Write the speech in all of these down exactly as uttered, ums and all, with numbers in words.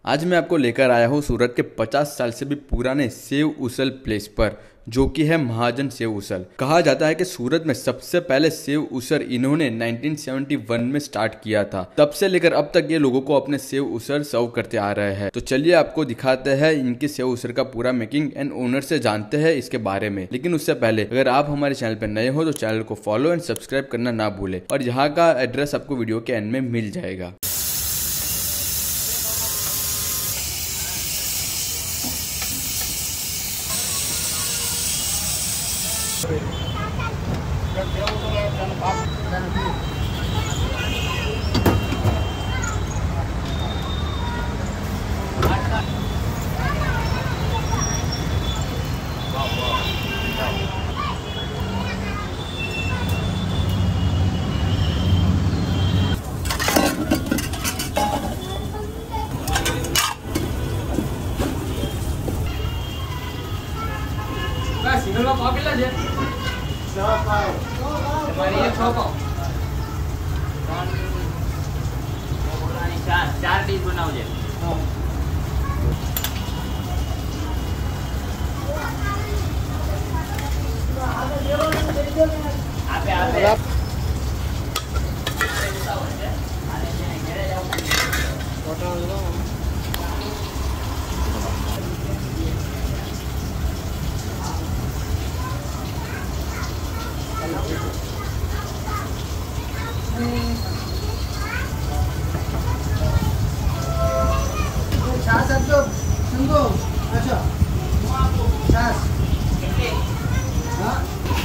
आज मैं आपको लेकर आया हूँ सूरत के पचास साल से भी पुराने सेव उसल प्लेस पर, जो कि है महाजन सेव उसल। कहा जाता है कि सूरत में सबसे पहले सेव उसल इन्होंने उन्नीस सौ इकहत्तर में स्टार्ट किया था। तब से लेकर अब तक ये लोगों को अपने सेव उसल सर्व करते आ रहे हैं। तो चलिए आपको दिखाते हैं इनकी सेव उसल का पूरा मेकिंग एंड ओनर से जानते हैं इसके बारे में। लेकिन उससे पहले अगर आप हमारे चैनल पर नए हो तो चैनल को फॉलो एंड सब्सक्राइब करना ना भूले, और यहाँ का एड्रेस आपको वीडियो के एंड में मिल जाएगा। सिंगल पाव કેટલા છે? છ પાવ. તમારી એક છ પાવ. ત્રણ ચાર ચાર ડીશ બનાવજે. હા. આપે આપે. छाछ आपको सुनो अच्छा छाछ कितने हाँ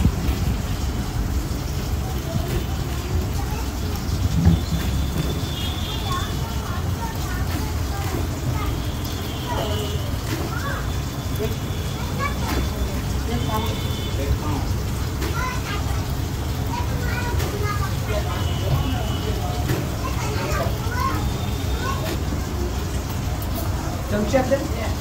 चमचे आपले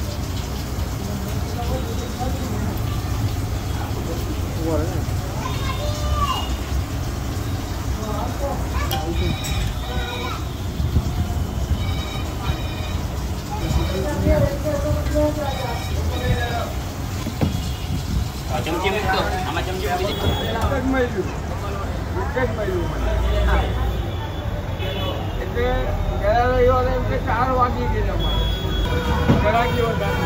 चमचे में तो हमारा चमचे में एक महीलू एक महीलू એટલે ગયા રવિવારે એમ કે ચાર વાગી ગયા અમારે ગરાકી વધારે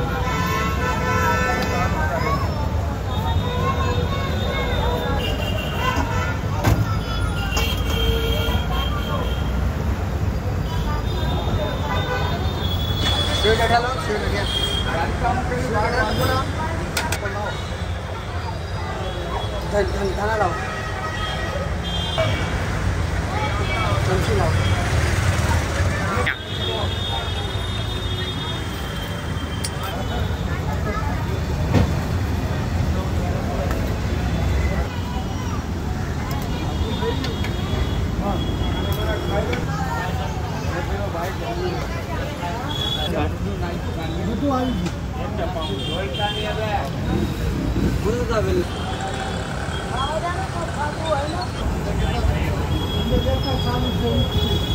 બેઠા લો કામ કરી ધાના લાવો ચમચી લાવો બધું આવી ગયું